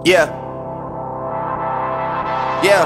Yeah. Yeah.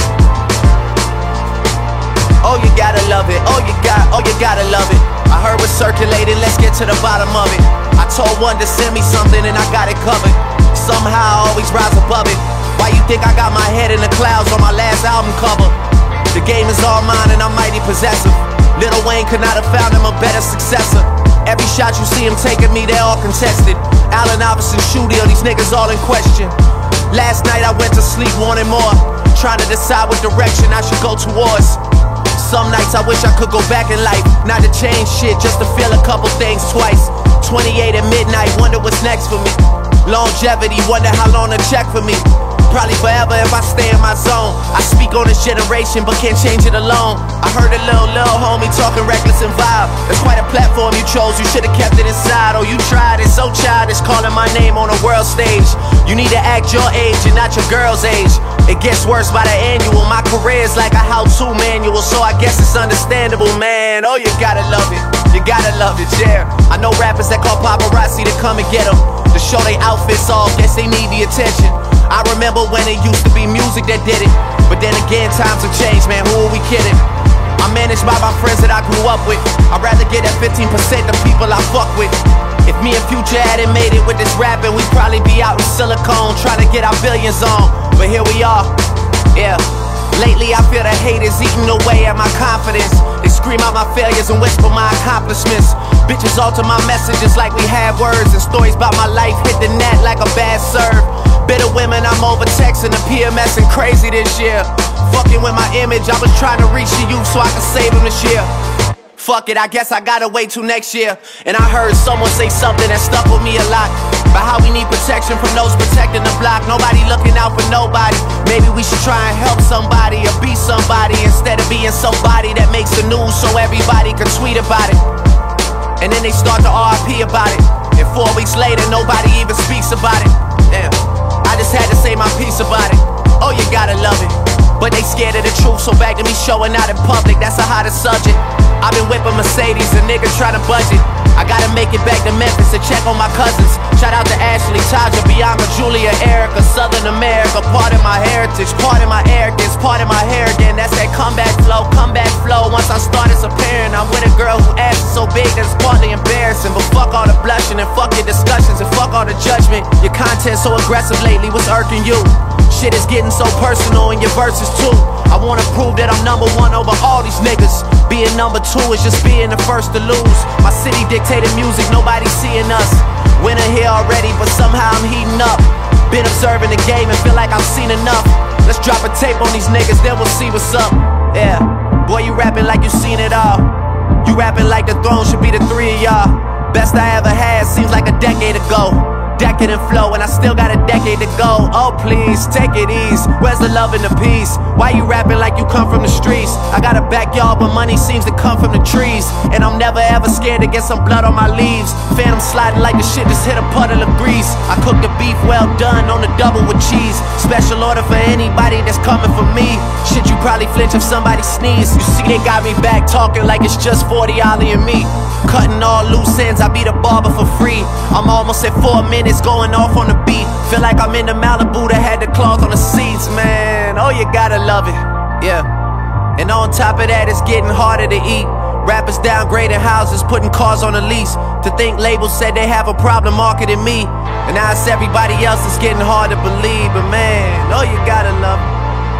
Oh, you gotta love it. Oh, you gotta love it. I heard what's circulating, let's get to the bottom of it. I told one to send me something and I got it covered. Somehow I always rise above it. Why you think I got my head in the clouds on my last album cover? The game is all mine and I'm mighty possessive. Lil Wayne could not have found him a better successor. Every shot you see him taking me, they're all contested. Allen Iverson, Shooty, these niggas all in question. Last night I went to sleep wanting more, trying to decide what direction I should go towards. Some nights I wish I could go back in life, not to change shit, just to feel a couple things twice. 28 at midnight, wonder what's next for me. Longevity, wonder how long to check for me. Probably forever if I stay in my zone. I speak on this generation but can't change it alone. I heard a little homie talking reckless and vibe. That's quite a platform you chose, you should've kept it inside. Oh, you tried it, so childish, calling my name on a world stage. You need to act your age and not your girl's age. It gets worse by the annual. My career's like a how-to manual, so I guess it's understandable, man. Oh, you gotta love it, you gotta love it, yeah. I know rappers that call paparazzi to come and get them, to show they outfits off, guess they need the attention. I remember when it used to be music that did it, but then again times have changed, man, who are we kidding? I'm managed by my friends that I grew up with. I'd rather get that 15% the people I fuck with. If me and Future hadn't made it with this rapping, we'd probably be out in Silicone trying to get our billions on. But here we are, yeah. Lately I feel the haters eating away at my confidence. They scream out my failures and whisper my accomplishments. Bitches alter my messages like we have words, and stories about my life hit the net like a bad serve. Bitter women, I'm over texting the PMS and crazy this year. Fucking with my image, I was trying to reach the youth so I could save them this year. Fuck it, I guess I gotta wait till next year. And I heard someone say something that stuck with me a lot, about how we need protection from those protecting the block. Nobody looking out for nobody. Maybe we should try and help somebody or be somebody, instead of being somebody that makes the news so everybody can tweet about it. And then they start to RIP about it, and 4 weeks later nobody even speaks about it. Damn, I just had to say my piece about it. Oh, you gotta love it. But they scared of the truth, so back to me showing out in public, that's the hottest subject. I've been whipping Mercedes, a nigga trying to budget. I gotta make it back to Memphis to check on my cousins. Shout out to Ashley, Taja, Bianca, Julia, Erica, Southern America. Part of my heritage, part of my arrogance, part of my hair again. That's that comeback flow, comeback flow. Once I start disappearing, I'm with a girl who ass is so big that it's partly embarrassing. But fuck all the blushing and fuck your discussions and fuck all the judgment. Your content so aggressive lately, what's irking you? Shit is getting so personal in your verses too. I wanna prove that I'm #1 over all these niggas. Being #2 is just being the first to lose. My city dictated music, nobody seeing us. Winter here already, but somehow I'm heating up. Been observing the game and feel like I've seen enough. Let's drop a tape on these niggas, then we'll see what's up. Yeah, boy, you rapping like you seen it all. You rapping like the throne should be the three of y'all. Best I ever had seems like a decade ago. Decadent flow and I still got a decade to go. Oh please, take it easy. Where's the love and the peace? Why you rapping like you come from the streets? I got a backyard but money seems to come from the trees. And I'm never ever scared to get some blood on my leaves. Phantom sliding like the shit just hit a puddle of grease. I cook the beef well done on the double with cheese. Special order for anybody that's coming for me. Shit, you probably flinch if somebody sneeze. You see they got me back talking like it's just 40 Ollie and me. Cutting all loose ends, I be the barber for free. I'm almost at 4 minutes going off on the beat. Feel like I'm in the Malibu that had the cloth on the seats, man. Oh, you gotta love it, yeah. And on top of that, it's getting harder to eat. Rappers downgrading houses, putting cars on a lease. To think labels said they have a problem marketing me, and now it's everybody else that's getting hard to believe. But man, oh, you gotta love it.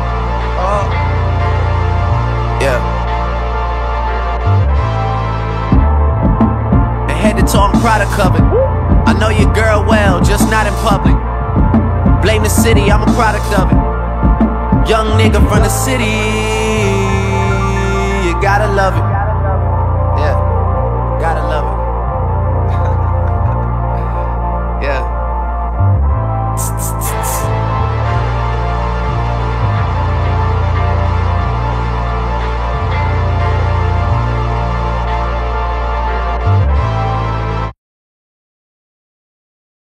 Oh, yeah. And head to toe, I'm product of it. I know your girl well, just not in public. Blame the city, I'm a product of it. Young nigga from the city, you gotta love it.